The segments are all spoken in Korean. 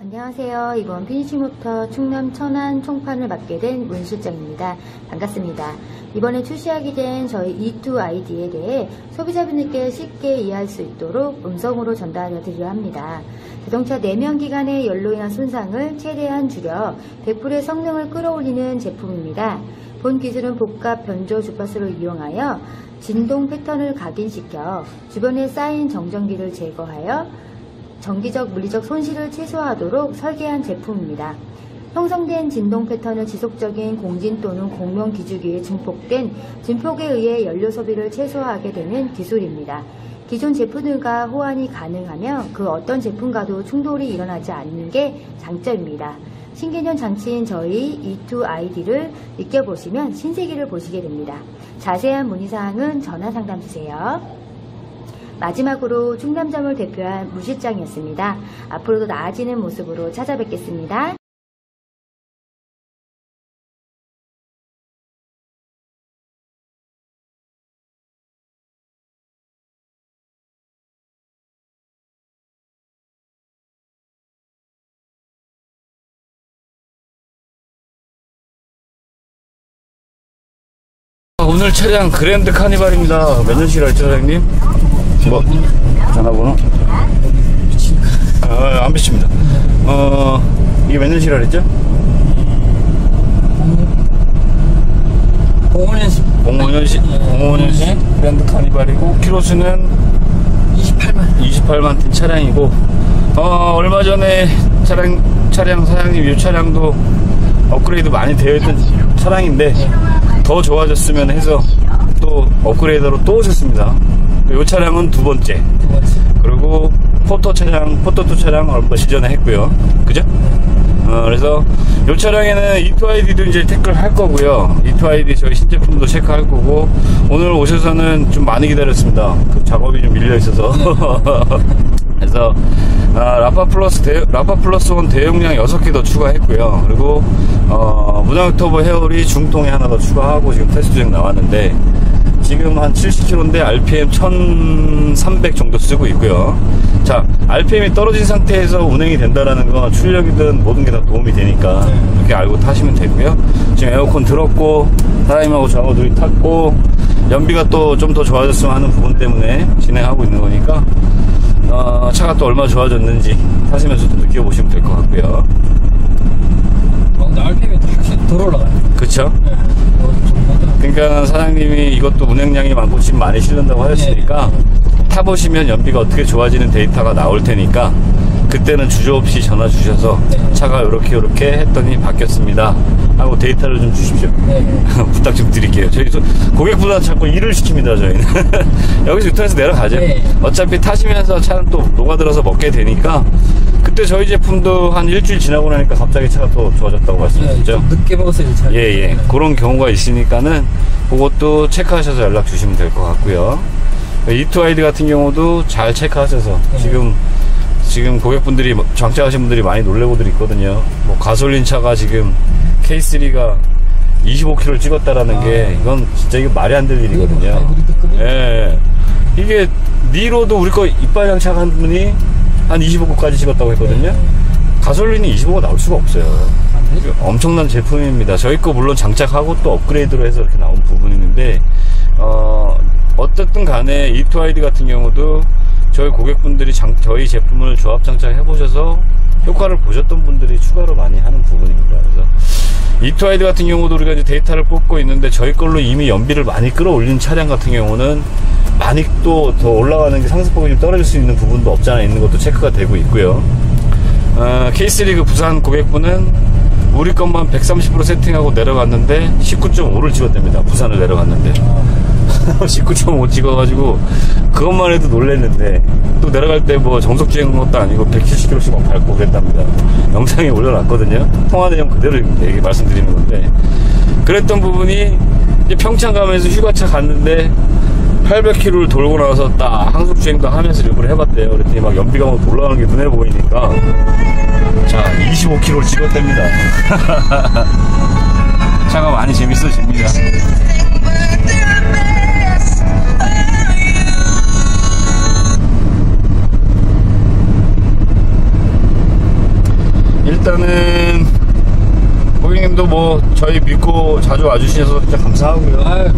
안녕하세요. 이번 피니쉬모터 충남 천안 총판을 맡게 된 문 실장입니다. 반갑습니다. 이번에 출시하게 된 저희 E2ID에 대해 소비자분들께 쉽게 이해할 수 있도록 음성으로 전달해 드리려 합니다. 자동차 내면기관의 열로 인한 손상을 최대한 줄여 100%의 성능을 끌어올리는 제품입니다. 본 기술은 복합 변조 주파수를 이용하여 진동 패턴을 각인시켜 주변에 쌓인 정전기를 제거하여 전기적, 물리적 손실을 최소화하도록 설계한 제품입니다. 형성된 진동 패턴은 지속적인 공진 또는 공명 기주기에 증폭된 증폭에 의해 연료 소비를 최소화하게 되는 기술입니다. 기존 제품들과 호환이 가능하며 그 어떤 제품과도 충돌이 일어나지 않는 게 장점입니다. 신개념 장치인 저희 E2ID를 느껴보시면 신세계를 보시게 됩니다. 자세한 문의사항은 전화 상담 주세요. 마지막으로 충남점을 대표한 무 실장이었습니다. 앞으로도 나아지는 모습으로 찾아뵙겠습니다. 오늘 차량 그랜드 카니발입니다. 몇 년식이라 했죠, 사장님? 뭐, 전화번호? 안 비칩니다. 이게 몇 년식이라 그랬죠? 05년식 그랜드 카니발이고, 키로수는 28만 뛴 차량이고, 얼마 전에 차량 사장님 이 차량도 업그레이드 많이 되어 있던 차량인데, 더 좋아졌으면 해서 또 업그레이더로 또 오셨습니다. 이 차량은 두 번째. 그리고 포토2 차량 얼마 전에 했고요. 그죠? 그래서 이 차량에는 E2ID도 이제 태클 할 거고요. E2ID 저희 신제품도 체크할 거고, 오늘 오셔서는 좀 많이 기다렸습니다. 그 작업이 좀 밀려 있어서. 그래서 라파플러스 1 대용량 6개 더 추가했고요. 그리고 무장 터보 헤어리 중통에 하나 더 추가하고 지금 테스트 중 나왔는데, 지금 한 70km인데 RPM 1300 정도 쓰고 있고요. 자, RPM이 떨어진 상태에서 운행이 된다라는 건 출력이든 모든 게 다 도움이 되니까 이렇게 알고 타시면 되고요. 지금 에어컨 들었고, 사장님하고 저하고 둘이 탔고, 연비가 또 좀 더 좋아졌으면 하는 부분 때문에 진행하고 있는 거니까, 차가 또 얼마나 좋아졌는지 타시면서 또 느껴보시면 될 것 같고요. 근데 RPM이 확실히 덜 올라가요. 그쵸? 네. 그러니까 사장님이 이것도 운행량이 많고 짐 많이 실른다고 하셨으니까, 타보시면 연비가 어떻게 좋아지는 데이터가 나올 테니까 그때는 주저없이 전화 주셔서 차가 요렇게 했더니 바뀌었습니다 하고 데이터를 좀 주십시오. 부탁 좀 드릴게요. 저희 고객보다 자꾸 일을 시킵니다. 저희는 여기서 유턴해서 내려가죠. 어차피 타시면서 차는 또 녹아들어서 먹게 되니까, 그때 저희 제품도 한 일주일 지나고 나니까 갑자기 차가 더 좋아졌다고 말씀드렸죠. 늦게 먹었어요, 차. 예. 그런 경우가 있으니까는 그것도 체크하셔서 연락 주시면 될 것 같고요. E2ID 같은 경우도 잘 체크하셔서, 지금 고객분들이, 장착하신 분들이 많이 놀래고들 있거든요. 뭐 가솔린 차가 지금 K3가 25km를 찍었다라는 게, 이건 진짜 이거 말이 안 될 일이거든요. 예. 이게 니로도 우리 거 이빨량 차가 한 분이 한 25km까지 찍었다고 했거든요. 가솔린이 25가 나올 수가 없어요. 엄청난 제품입니다. 저희 거 물론 장착하고 또 업그레이드로 해서 이렇게 나온 부분이 있는데, 어쨌든 간에 E2ID 같은 경우도 저희 고객분들이 저희 제품을 조합 장착해 보셔서 효과를 보셨던 분들이 추가로 많이 하는 부분입니다. 그래서 E2ID 같은 경우도 우리가 이제 데이터를 뽑고 있는데, 저희 걸로 이미 연비를 많이 끌어올린 차량 같은 경우는 많이 또 더 올라가는 게 상승폭이 좀 떨어질 수 있는 부분도 없지 않아 있는 것도 체크가 되고 있고요. K3 그 부산 고객분은 우리 것만 130% 세팅하고 내려갔는데 19.5를 찍었답니다. 부산을 내려갔는데 19.5 찍어가지고 그것만 해도 놀랬는데, 또 내려갈 때 뭐 정속주행 것도 아니고 170km씩 막 밟고 그랬답니다. 영상에 올려놨거든요. 통화 내용 그대로 얘기 말씀드리는 건데, 그랬던 부분이 이제 평창 가면서 휴가차 갔는데 800km를 돌고 나서 딱 항속주행도 하면서 일부러 해봤대요. 그랬더니 막 연비가 막 올라가는 게 눈에 보이니까, 자, 25km를 찍었답니다. 차가 많이 재밌어집니다. 일단은 고객님도 뭐 저희 믿고 자주 와주셔서 진짜 감사하고요. 아유,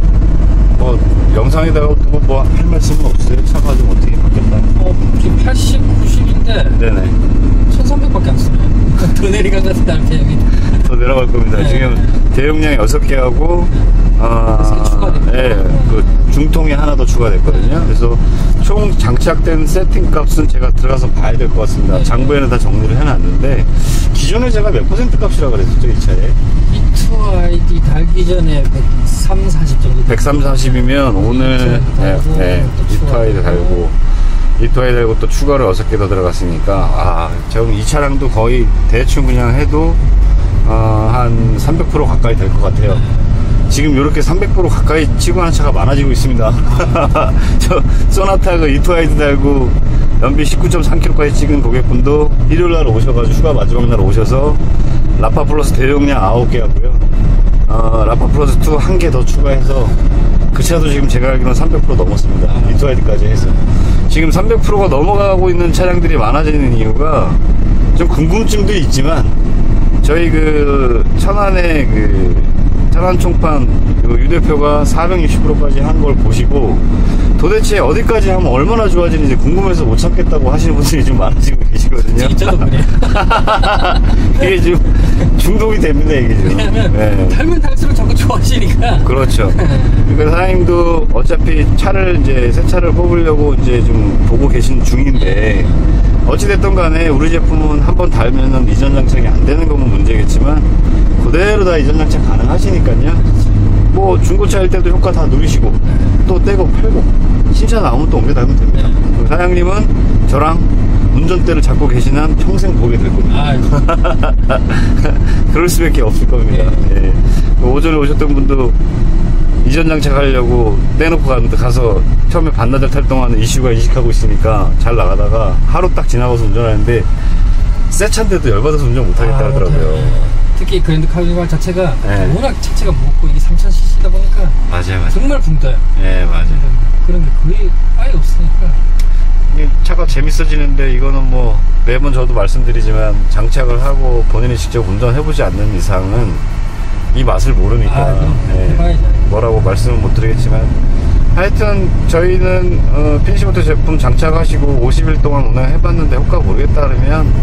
뭐 영상에다가 뭐 할 말씀은 없어요? 차가 좀 어떻게 바뀌었다? 지금 80, 90인데 네네. 1300밖에 안 쓰네. 더 내려간 것 같은데 RPM이. 더 내려갈 겁니다. 네. 지금 대용량이 6개 하고 그래서 추가됐고. 예, 그 중통이 하나 더 추가됐거든요. 그래서 총 장착된 세팅 값은 제가 들어가서 봐야 될 것 같습니다. 네. 장부에는 다 정리를 해놨는데 기존에 제가 몇 퍼센트 값이라고 그랬었죠, 이 차에? E2ID 달기 전에 130, 40 정도. 130, 40이면 오늘 E2i 달고 E2i 달고 또 추가로 6개 더 들어갔으니까 지금 이 차량도 거의 대충 그냥 해도 한 300% 가까이 될 것 같아요. 지금 이렇게 300% 가까이 치고 하는 차가 많아지고 있습니다. 저 소나타 그 E2i도 달고 연비 19.3km까지 찍은 고객분도 일요일날 오셔가지고 휴가 마지막 날 오셔서 라파 플러스 대용량 9개 하고요. 라파 플러스 2 1개 더 추가해서 그 차도 지금 제가 알기로는 300% 넘었습니다. E2i까지 해서 지금 300%가 넘어가고 있는 차량들이 많아지는 이유가 좀 궁금증도 있지만 저희 그 천안의 그 천안 총판 유 대표가 460%까지 한 걸 보시고 도대체 어디까지 하면 얼마나 좋아지는지 궁금해서 못 참겠다고 하시는 분들이 좀 많아지고 계시거든요. 저도 그래요. 이게 지금 중독이 됩니다, 이게 지금. 왜냐면 달면 달수록 자꾸 좋아지니까. 그렇죠. 그러니까 사장님도 어차피 차를 이제 새 차를 뽑으려고 이제 좀 보고 계신 중인데 어찌됐든 간에 우리 제품은 한번 달면은 이전 장착이 안 되는 거면 문제겠지만 그대로 다 이전 장착 가능하시니까요. 뭐 중고차일 때도 효과 다 누리시고 또 떼고 팔고 신차 나오면 또 옮겨 달면 됩니다. 사장님은 저랑 운전대를 잡고 계시는 평생 보게 될 겁니다. 그럴 수밖에 없을 겁니다. 예. 오전에 오셨던 분도 이전 장착하려고 떼놓고 가서 처음에 반나절 탈 동안 이슈가 인식하고 있으니까 잘 나가다가 하루 딱 지나가서 운전하는데 새 차인데도 열받아서 운전 못하겠다 하더라고요. 특히 그랜드 카니발 자체가 워낙 자체가 무겁고 이게 3000cc다 보니까 맞아요. 정말 붕떠요. 예, 맞아요. 그런 게 거의 아예 없으니까. 이 차가 재밌어지는데 이거는 뭐 매번 저도 말씀드리지만 장착을 하고 본인이 직접 운전해보지 않는 이상은 이 맛을 모르니까 뭐라고 말씀은 못 드리겠지만 하여튼 저희는 핀시모토 제품 장착하시고 50일 동안 운행해봤는데 효과 모르겠다 그러면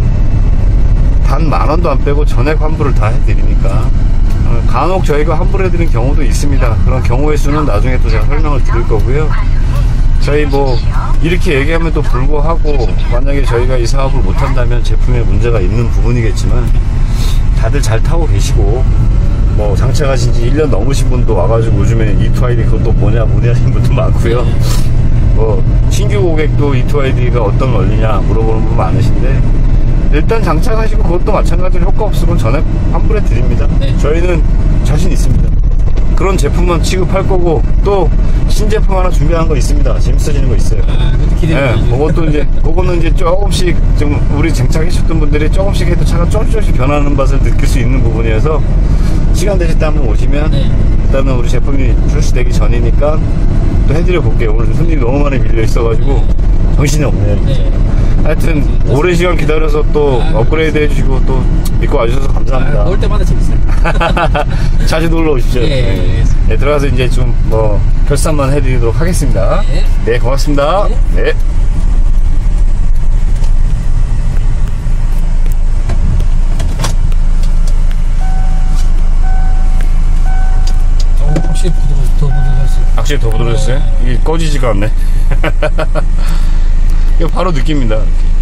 단 10,000원도 안 빼고 전액 환불을 다 해드리니까 간혹 저희가 환불해드린 경우도 있습니다. 그런 경우의 수는 나중에 또 제가 설명을 드릴 거고요. 저희 뭐 이렇게 얘기하면 또 불구하고 만약에 저희가 이 사업을 못한다면 제품에 문제가 있는 부분이겠지만 다들 잘 타고 계시고 뭐 장착하신 지 1년 넘으신 분도 와가지고 요즘에 E2i 그것도 뭐냐 하시는 분도 많고요. 뭐 신규 고객도 E2i가 어떤 원리냐 물어보는 분 많으신데 일단 장착하시고 그것도 마찬가지로 효과 없으면 전액 환불해 드립니다. 저희는 자신 있습니다. 그런 제품만 취급할 거고 또 신제품 하나 준비한 거 있습니다. 재밌어지는 거 있어요. 그거는 이제 조금씩 좀 우리 장착하셨던 분들이 조금씩 해도 차가 조금씩 변하는 맛을 느낄 수 있는 부분이어서 시간 되실 때 한번 오시면 일단은 우리 제품이 출시되기 전이니까 또 해드려 볼게요. 오늘 손님이 너무 많이 밀려 있어가지고 정신이 없네요. 하여튼 오랜 시간 기다려서 또 업그레이드 해주시고 또 믿고 와주셔서 감사합니다. 올 때마다 재밌어요. 자주 놀러 오십시오. 들어가서 이제 좀 뭐 결산만 해드리도록 하겠습니다. 네, 고맙습니다. 네. 확실히 더 부드러웠어요. 확실히 더 부드러졌어요? 이게 꺼지지가 않네. 이거 바로 느낍니다.